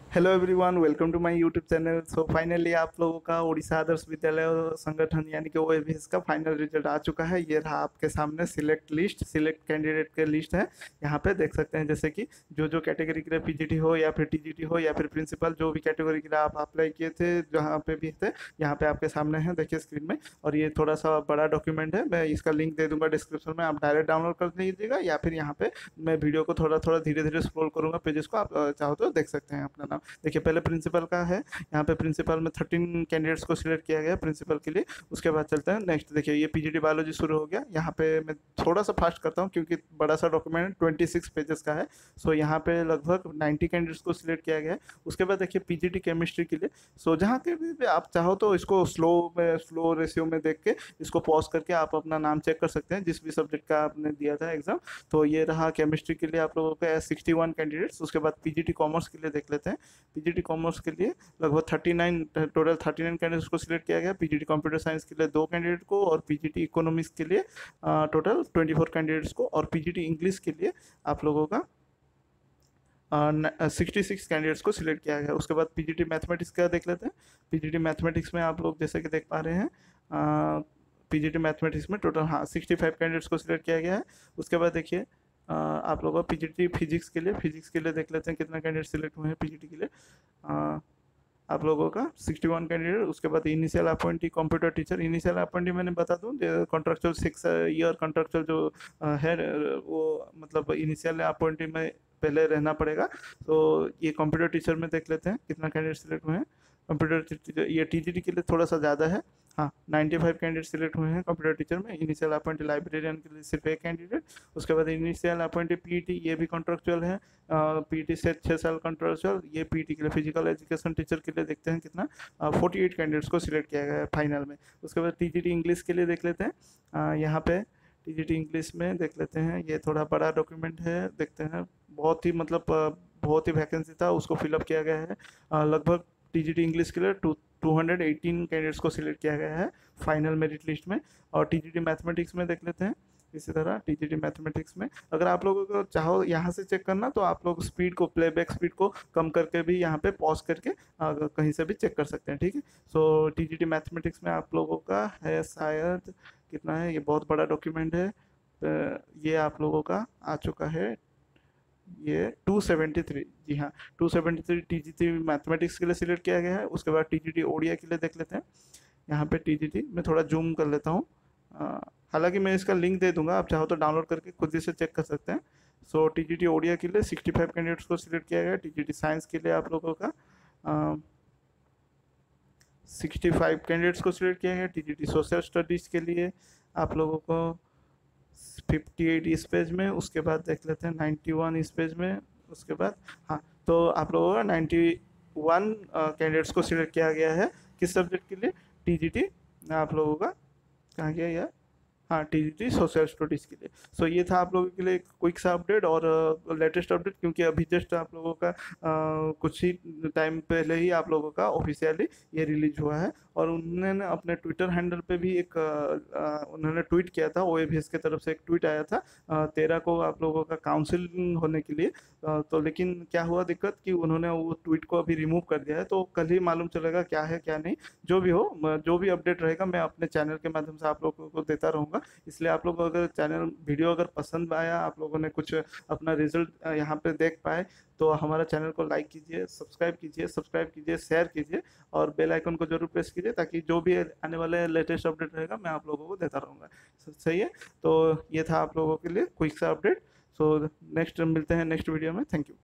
Hello everyone, welcome to my YouTube channel. So finally आप लोगों का उड़ीसा आदर्श विद्यालय संगठन यानी कि ओएवीएस का फाइनल रिजल्ट आ चुका है। ये रहा आपके सामने सिलेक्ट कैंडिडेट के लिस्ट है। यहाँ पे देख सकते हैं जैसे कि जो जो कैटेगरी के लिए पीजीटी हो या फिर टीजीटी हो या फिर प्रिंसिपल, जो भी कैटेगरी के लिए आप अप्लाई किए थे जहाँ पे भी थे, यहाँ पे आपके सामने है, देखिए स्क्रीन में। और ये थोड़ा सा बड़ा डॉक्यूमेंट है, मैं इसका लिंक दे दूंगा डिस्क्रिप्शन में, आप डायरेक्ट डाउनलोड कर लीजिएगा या फिर यहाँ पे मैं वीडियो को थोड़ा थोड़ा धीरे धीरे स्क्रॉल करूंगा पेजेस को, आप चाहो तो देख सकते हैं अपना नाम। देखिए पहले प्रिंसिपल का है। यहाँ पे प्रिंसिपल में 13 कैंडिडेट्स को सिलेक्ट किया गया प्रिंसिपल के लिए। उसके बाद चलते हैं नेक्स्ट। देखिए ये पीजीटी बायोलॉजी शुरू हो गया। यहाँ पे मैं थोड़ा सा फास्ट करता हूँ क्योंकि बड़ा सा डॉक्यूमेंट 26 पेजेस का है। सो यहाँ पे लगभग 90 कैंडिडेट्स को सिलेक्ट किया गया है। उसके बाद देखिए पीजीटी केमिस्ट्री के लिए। सो जहाँ के भी आप चाहो तो इसको स्लो रेशियो में देख के इसको पॉज करके आप अपना नाम चेक कर सकते हैं जिस भी सब्जेक्ट का आपने दिया था एग्जाम। तो ये रहा केमिस्ट्री के लिए आप लोगों का 61 कैंडिडेट्स। उसके बाद पीजीटी कॉमर्स के लिए देख लेते हैं। पीजीटी कॉमर्स के लिए लगभग 39 टोटल 39 कैंडिडेट्स को सिलेक्ट किया गया। पीजीटी कंप्यूटर साइंस के लिए 2 कैंडिडेट को, और पीजीटी इकोनॉमिक्स के लिए टोटल 24 कैंडिडेट्स को, और पीजीटी इंग्लिश के लिए आप लोगों का 66 कैंडिडेट्स को सिलेक्ट किया गया। उसके बाद पीजीटी मैथमेटिक्स का देख लेते हैं। पीजीटी मैथमेटिक्स में आप लोग जैसे कि देख पा रहे हैं, पीजीटी मैथमेटिक्स में टोटल 65 कैंडिडेट्स को सिलेक्ट किया गया है। उसके बाद देखिए आप लोगों को पीजीटी फिजिक्स के लिए देख लेते हैं कितना कैंडिडेट सिलेक्ट हुए हैं पीजीटी के लिए। आप लोगों का 61 कैंडिडेट। उसके बाद initial appointee computer teacher. Initial appointee मैंने बता दूं, कॉन्ट्रेक्चुअल 6 ईयर कॉन्ट्रेक्चुअल जो है वो मतलब इनिशियल अपॉइंटी में पहले रहना पड़ेगा। तो ये कंप्यूटर टीचर में देख लेते हैं कितना कैंडिडेट सिलेक्ट हुए हैं। कंप्यूटर टीचर ये टीजीटी के लिए थोड़ा सा ज़्यादा है। हाँ, 95 कैंडिडेट सिलेक्ट हुए हैं कंप्यूटर टीचर में। इनिशियल अपॉइंटी लाइब्रेरियन के लिए सिर्फ एक कैंडिडेट। उसके बाद इनिशियल अपॉइंटी पीईटी, ये भी कॉन्ट्रेक्चुअल है। पीईटी से 6 साल कॉन्ट्रेक्चुअल। ये पीईटी के लिए फिजिकल एजुकेशन टीचर के लिए देखते हैं कितना 48 कैंडिडेट्स को सिलेक्ट किया गया है फाइनल में। उसके बाद टीजीटी इंग्लिश के लिए देख लेते हैं। यहाँ पे टीजीटी इंग्लिश में देख लेते हैं, ये थोड़ा बड़ा डॉक्यूमेंट है, देखते हैं। बहुत ही मतलब बहुत ही वैकेंसी था, उसको फिलअप किया गया है। लगभग टीजीटी इंग्लिश के लिए 218 कैंडिडेट्स को सिलेक्ट किया गया है फाइनल मेरिट लिस्ट में। और टीजीटी मैथमेटिक्स में देख लेते हैं। इसी तरह टीजीटी मैथमेटिक्स में अगर आप लोगों को चाहो यहाँ से चेक करना तो आप लोग स्पीड को, प्लेबैक स्पीड को कम करके भी यहाँ पे पॉज करके कहीं से भी चेक कर सकते हैं, ठीक है। सो टीजीटी मैथमेटिक्स में आप लोगों का है शायद कितना है, ये बहुत बड़ा डॉक्यूमेंट है। ये आप लोगों का आ चुका है ये 273। जी हाँ, 273 टीजीटी मैथमेटिक्स के लिए सिलेक्ट किया गया है। उसके बाद टीजीटी ओडिया के लिए देख लेते हैं। यहाँ पे टीजीटी मैं थोड़ा जूम कर लेता हूँ। हालांकि मैं इसका लिंक दे दूंगा, आप चाहो तो डाउनलोड करके खुद ही से चेक कर सकते हैं। सो टीजीटी ओडिया के लिए 65 कैंडिडेट्स को सिलेक्ट किया गया। टीजीटी साइंस के लिए आप लोगों का 65 कैंडिडेट्स को सिलेक्ट किया गया। टीजीटी सोशल स्टडीज़ के लिए आप लोगों को 58 इस पेज में। उसके बाद देख लेते हैं 91 इस पेज में। उसके बाद हाँ, तो आप लोगों का 91 कैंडिडेट्स को सिलेक्ट किया गया है। किस सब्जेक्ट के लिए? टीजीटी आप लोगों का कहाँ गया यार, हाँ टीजीटी सोशल स्टडीज़ के लिए। सो ये था आप लोगों के लिए क्विक सा अपडेट और लेटेस्ट अपडेट, क्योंकि अभी जस्ट आप लोगों का कुछ ही टाइम पहले ही आप लोगों का ऑफिशियली ये रिलीज हुआ है। और उन्होंने अपने ट्विटर हैंडल पे भी एक उन्होंने ट्वीट किया था, ओएवीएस की तरफ से एक ट्वीट आया था 13 को आप लोगों का काउंसिलिंग होने के लिए। तो लेकिन क्या हुआ दिक्कत कि उन्होंने वो ट्वीट को अभी रिमूव कर दिया है। तो कल ही मालूम चलेगा क्या है क्या नहीं। जो भी हो, जो भी अपडेट रहेगा मैं अपने चैनल के माध्यम से आप लोगों को देता रहूँगा। इसलिए आप लोग अगर चैनल वीडियो अगर पसंद आया, आप लोगों ने कुछ अपना रिजल्ट यहाँ पे देख पाए, तो हमारा चैनल को लाइक कीजिए, सब्सक्राइब कीजिए, शेयर कीजिए और बेल आइकन को जरूर प्रेस कीजिए, ताकि जो भी आने वाले लेटेस्ट अपडेट रहेगा मैं आप लोगों को देता रहूँगा। सही है, तो ये था आप लोगों के लिए क्विक सा अपडेट। सो नेक्स्ट मिलते हैं नेक्स्ट वीडियो में। Thank you.